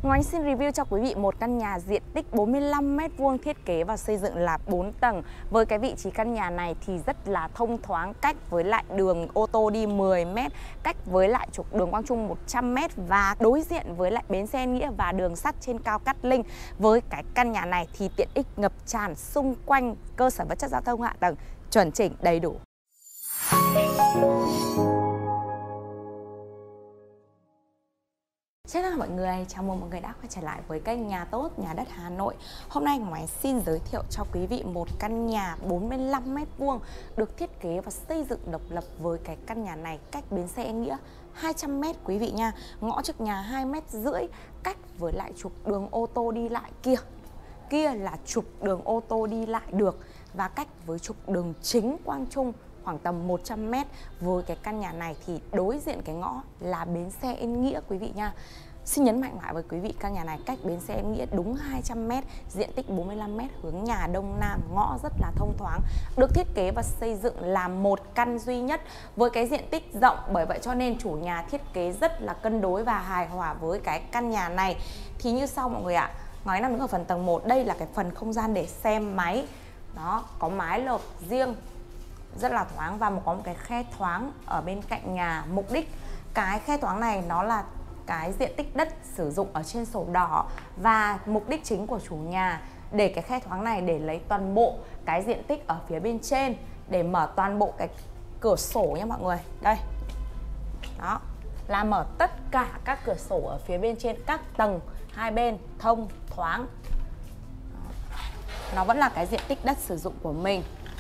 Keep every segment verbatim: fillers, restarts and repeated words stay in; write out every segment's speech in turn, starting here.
Ngọc Ánh xin review cho quý vị một căn nhà diện tích bốn mươi lăm mét vuông, thiết kế và xây dựng là bốn tầng. Với cái vị trí căn nhà này thì rất là thông thoáng, cách với lại đường ô tô đi mười mét, cách với lại trục đường Quang Trung một trăm mét và đối diện với lại bến xe Nghĩa và đường sắt trên cao Cát Linh. Với cái căn nhà này thì tiện ích ngập tràn xung quanh, cơ sở vật chất giao thông hạ tầng chuẩn chỉnh đầy đủ. Xin chào mọi người, chào mừng mọi người đã quay trở lại với kênh Nhà Tốt Nhà Đất Hà Nội. Hôm nay Ngọc Ánh xin giới thiệu cho quý vị một căn nhà bốn mươi lăm mét vuông được thiết kế và xây dựng độc lập. Với cái căn nhà này cách bến xe Nghĩa hai trăm mét quý vị nha. Ngõ trước nhà hai mét rưỡi, cách với lại trục đường ô tô đi lại kia. Kia là trục đường ô tô đi lại được và cách với trục đường chính Quang Trung khoảng tầm một trăm mét. Với cái căn nhà này thì đối diện cái ngõ là bến xe Yên Nghĩa quý vị nha. Xin nhấn mạnh lại với quý vị, căn nhà này cách bến xe Yên Nghĩa đúng hai trăm mét, diện tích bốn mươi lăm mét, hướng nhà đông nam, ngõ rất là thông thoáng. Được thiết kế và xây dựng là một căn duy nhất với cái diện tích rộng, bởi vậy cho nên chủ nhà thiết kế rất là cân đối và hài hòa với cái căn nhà này. Thì như sau mọi người ạ. Nói đang đứng ở phần tầng một, đây là cái phần không gian để xe máy. Đó, có mái lợp riêng rất là thoáng và có một cái khe thoáng ở bên cạnh nhà. Mục đích cái khe thoáng này nó là cái diện tích đất sử dụng ở trên sổ đỏ, và mục đích chính của chủ nhà để cái khe thoáng này để lấy toàn bộ cái diện tích ở phía bên trên để mở toàn bộ cái cửa sổ nha mọi người. Đây, đó là mở tất cả các cửa sổ ở phía bên trên các tầng hai bên thông thoáng. Nó vẫn là cái diện tích đất sử dụng của mình.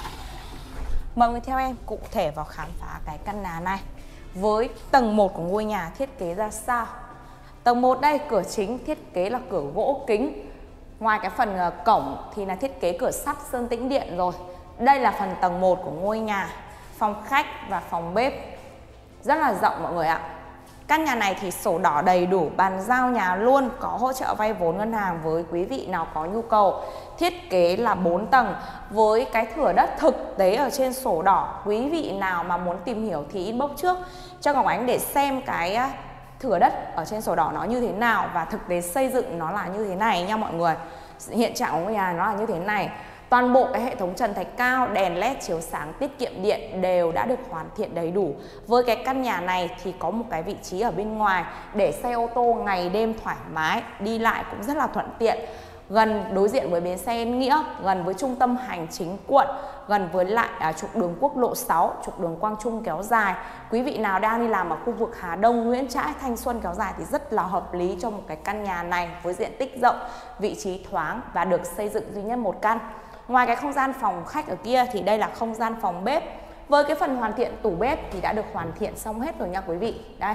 Mời người theo em cụ thể vào khám phá cái căn nhà này. Với tầng một của ngôi nhà thiết kế ra sao? Tầng một đây, cửa chính thiết kế là cửa gỗ kính. Ngoài cái phần cổng thì là thiết kế cửa sắt sơn tĩnh điện rồi. Đây là phần tầng một của ngôi nhà, phòng khách và phòng bếp. Rất là rộng mọi người ạ. Căn nhà này thì sổ đỏ đầy đủ, bàn giao nhà luôn, có hỗ trợ vay vốn ngân hàng với quý vị nào có nhu cầu. Thiết kế là bốn tầng với cái thửa đất thực tế ở trên sổ đỏ. Quý vị nào mà muốn tìm hiểu thì inbox trước cho Ngọc Ánh để xem cái thửa đất ở trên sổ đỏ nó như thế nào và thực tế xây dựng nó là như thế này nha mọi người. Hiện trạng của ngôi nhà nó là như thế này. Toàn bộ cái hệ thống trần thạch cao, đèn led chiếu sáng, tiết kiệm điện đều đã được hoàn thiện đầy đủ. Với cái căn nhà này thì có một cái vị trí ở bên ngoài để xe ô tô ngày đêm thoải mái, đi lại cũng rất là thuận tiện. Gần đối diện với bến xe Yên Nghĩa, gần với trung tâm hành chính quận, gần với lại à, trục đường quốc lộ sáu, trục đường Quang Trung kéo dài. Quý vị nào đang đi làm ở khu vực Hà Đông, Nguyễn Trãi, Thanh Xuân kéo dài thì rất là hợp lý cho một cái căn nhà này với diện tích rộng, vị trí thoáng và được xây dựng duy nhất một căn. Ngoài cái không gian phòng khách ở kia thì đây là không gian phòng bếp. Với cái phần hoàn thiện tủ bếp thì đã được hoàn thiện xong hết rồi nha quý vị. Đây.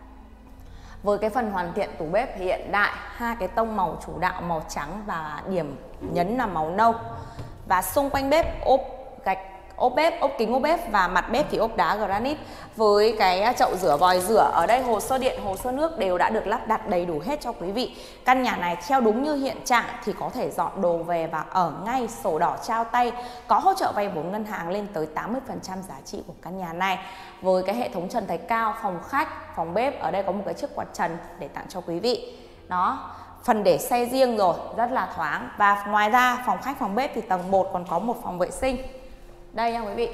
Với cái phần hoàn thiện tủ bếp hiện đại, hai cái tông màu chủ đạo màu trắng và điểm nhấn là màu nâu. Và xung quanh bếp ốp gạch, ốp bếp, ốp kính ốp bếp và mặt bếp thì ốp đá granite. Với cái chậu rửa, vòi rửa ở đây, hồ sơ điện, hồ sơ nước đều đã được lắp đặt đầy đủ hết cho quý vị. Căn nhà này theo đúng như hiện trạng thì có thể dọn đồ về và ở ngay, sổ đỏ trao tay, có hỗ trợ vay vốn ngân hàng lên tới tám mươi phần trăm giá trị của căn nhà này. Với cái hệ thống trần thạch cao, phòng khách, phòng bếp, ở đây có một cái chiếc quạt trần để tặng cho quý vị. Đó, phần để xe riêng rồi, rất là thoáng. Và ngoài ra phòng khách, phòng bếp thì tầng một còn có một phòng vệ sinh. Đây nha quý vị.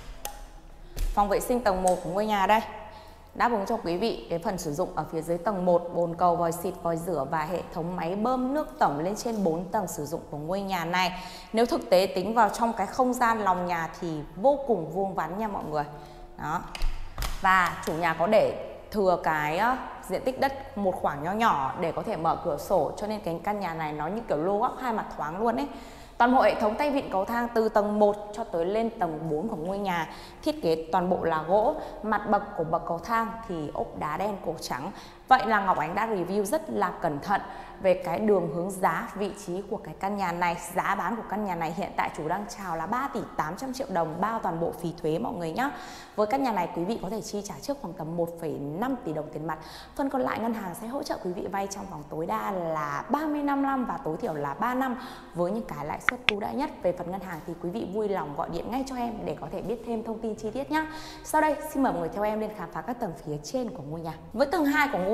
Phòng vệ sinh tầng một của ngôi nhà đây. Đáp ứng cho quý vị cái phần sử dụng ở phía dưới tầng một, bồn cầu, vòi xịt, vòi rửa và hệ thống máy bơm nước tổng lên trên bốn tầng sử dụng của ngôi nhà này. Nếu thực tế tính vào trong cái không gian lòng nhà thì vô cùng vuông vắn nha mọi người. Đó. Và chủ nhà có để thừa cái uh, diện tích đất một khoảng nho nhỏ để có thể mở cửa sổ, cho nên cái căn nhà này nó như kiểu lô góc hai mặt thoáng luôn ấy. Toàn bộ hệ thống tay vịn cầu thang từ tầng một cho tới lên tầng bốn của ngôi nhà thiết kế toàn bộ là gỗ. Mặt bậc của bậc cầu thang thì ốp đá đen cổ trắng. Vậy là Ngọc Ánh đã review rất là cẩn thận về cái đường hướng giá, vị trí của cái căn nhà này. Giá bán của căn nhà này hiện tại chủ đang chào là ba tỷ tám trăm triệu đồng bao toàn bộ phí thuế mọi người nhé. Với căn nhà này quý vị có thể chi trả trước khoảng tầm một phẩy năm tỷ đồng tiền mặt. Phần còn lại ngân hàng sẽ hỗ trợ quý vị vay trong vòng tối đa là ba mươi lăm năm và tối thiểu là ba năm với những cái lãi suất ưu đãi nhất. Về phần ngân hàng thì quý vị vui lòng gọi điện ngay cho em để có thể biết thêm thông tin chi tiết nhé. Sau đây xin mời mọi người theo em lên khám phá các tầng phía trên của ngôi nhà. Với tầng hai của ngôi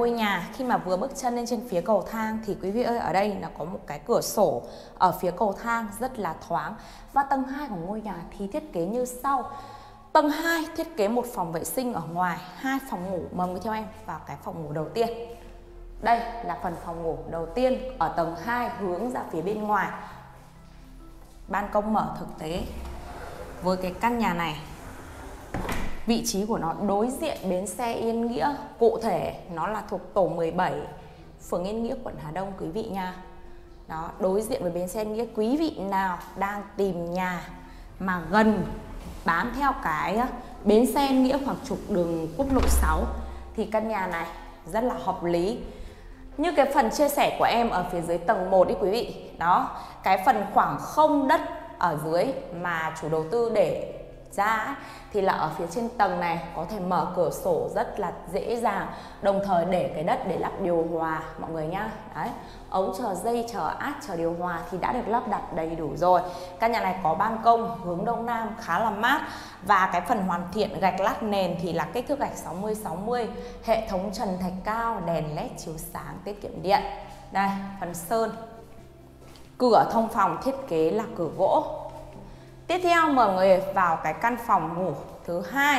ngôi nhà khi mà vừa bước chân lên trên phía cầu thang thì quý vị ơi, ở đây là có một cái cửa sổ ở phía cầu thang rất là thoáng. Và tầng hai của ngôi nhà thì thiết kế như sau. Tầng hai thiết kế một phòng vệ sinh ở ngoài, hai phòng ngủ. Mời người theo em vào cái phòng ngủ đầu tiên. Đây là phần phòng ngủ đầu tiên ở tầng hai hướng ra phía bên ngoài. Ban công mở thực tế. Với cái căn nhà này, vị trí của nó đối diện bến xe Yên Nghĩa. Cụ thể nó là thuộc tổ mười bảy, phường Yên Nghĩa, quận Hà Đông quý vị nha. Đó, đối diện với bến xe Yên Nghĩa. Quý vị nào đang tìm nhà mà gần bám theo cái bến xe Yên Nghĩa hoặc trục đường quốc lộ sáu thì căn nhà này rất là hợp lý. Như cái phần chia sẻ của em ở phía dưới tầng một đi quý vị. Đó, cái phần khoảng không đất ở dưới mà chủ đầu tư để ra ấy, thì là ở phía trên tầng này có thể mở cửa sổ rất là dễ dàng, đồng thời để cái đất để lắp điều hòa mọi người nhá. Đấy, ống chờ dây, chờ át, chờ điều hòa thì đã được lắp đặt đầy đủ rồi. Căn nhà này có ban công hướng đông nam khá là mát. Và cái phần hoàn thiện gạch lát nền thì là kích thước gạch sáu mươi sáu mươi, hệ thống trần thạch cao, đèn led chiếu sáng, tiết kiệm điện. Đây, phần sơn. Cửa thông phòng thiết kế là cửa gỗ. Tiếp theo mời mọi người vào cái căn phòng ngủ thứ hai.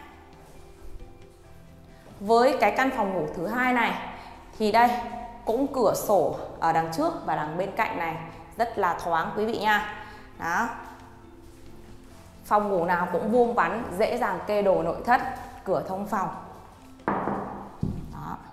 Với cái căn phòng ngủ thứ hai này thì đây cũng cửa sổ ở đằng trước và đằng bên cạnh này rất là thoáng quý vị nha. Đó. Phòng ngủ nào cũng vuông vắn, dễ dàng kê đồ nội thất, cửa thông phòng. Đó.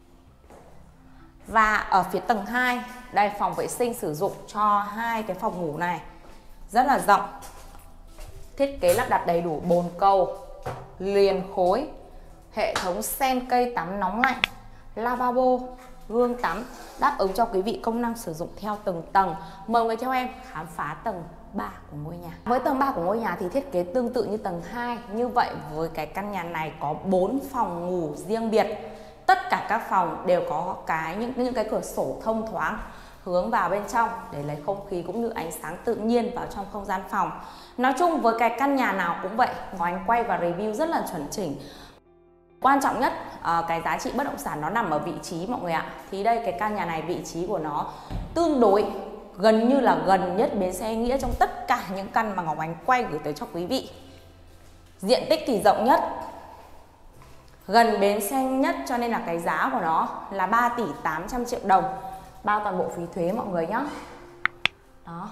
Và ở phía tầng hai, đây phòng vệ sinh sử dụng cho hai cái phòng ngủ này. Rất là rộng. Thiết kế lắp đặt đầy đủ bồn cầu, liền khối, hệ thống sen cây tắm nóng lạnh, lavabo, gương tắm, đáp ứng cho quý vị công năng sử dụng theo từng tầng. Mời người theo em khám phá tầng ba của ngôi nhà. Với tầng ba của ngôi nhà thì thiết kế tương tự như tầng hai. Như vậy với cái căn nhà này có bốn phòng ngủ riêng biệt. Tất cả các phòng đều có cái những những cái cửa sổ thông thoáng hướng vào bên trong để lấy không khí cũng như ánh sáng tự nhiên vào trong không gian phòng. Nói chung với cái căn nhà nào cũng vậy, Ngọc Ánh quay và review rất là chuẩn chỉnh. Quan trọng nhất cái giá trị bất động sản nó nằm ở vị trí mọi người ạ. Thì đây cái căn nhà này vị trí của nó tương đối gần như là gần nhất bến xe Nghĩa trong tất cả những căn mà Ngọc Ánh quay gửi tới cho quý vị. Diện tích thì rộng nhất, gần bến xe nhất, cho nên là cái giá của nó là ba tỷ tám trăm triệu đồng, bao toàn bộ phí thuế mọi người nhé. Đó.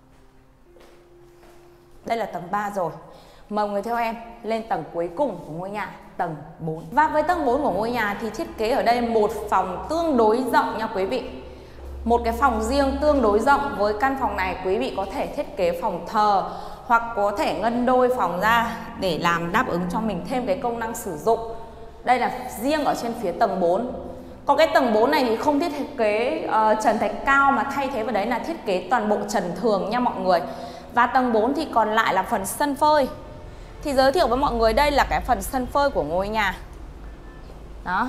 Đây là tầng ba rồi. Mời người theo em lên tầng cuối cùng của ngôi nhà, tầng bốn. Và với tầng bốn của ngôi nhà thì thiết kế ở đây một phòng tương đối rộng nha quý vị. Một cái phòng riêng tương đối rộng. Với căn phòng này quý vị có thể thiết kế phòng thờ hoặc có thể ngân đôi phòng ra để làm đáp ứng cho mình thêm cái công năng sử dụng. Đây là riêng ở trên phía tầng bốn. Còn cái tầng bốn này thì không thiết kế uh, trần thạch cao mà thay thế vào đấy là thiết kế toàn bộ trần thường nha mọi người. Và tầng bốn thì còn lại là phần sân phơi. Thì giới thiệu với mọi người đây là cái phần sân phơi của ngôi nhà. Đó.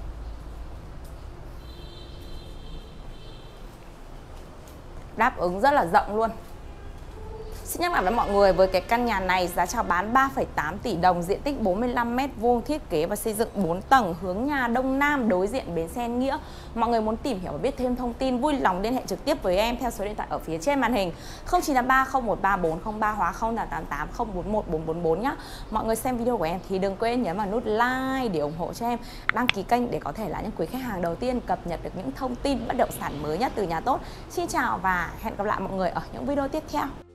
Đáp ứng rất là rộng luôn. Xin nhắc lại với mọi người, với cái căn nhà này giá chào bán ba phẩy tám tỷ đồng, diện tích bốn mươi lăm mét vuông, thiết kế và xây dựng bốn tầng, hướng nhà đông nam, đối diện bến xe Yên Nghĩa. Mọi người muốn tìm hiểu và biết thêm thông tin vui lòng liên hệ trực tiếp với em theo số điện thoại ở phía trên màn hình không chín tám ba không một ba bốn không ba hoặc không tám tám tám không bốn một bốn bốn bốn nhé. Mọi người xem video của em thì đừng quên nhấn vào nút like để ủng hộ cho em, đăng ký kênh để có thể là những quý khách hàng đầu tiên cập nhật được những thông tin bất động sản mới nhất từ nhà tốt. Xin chào và hẹn gặp lại mọi người ở những video tiếp theo.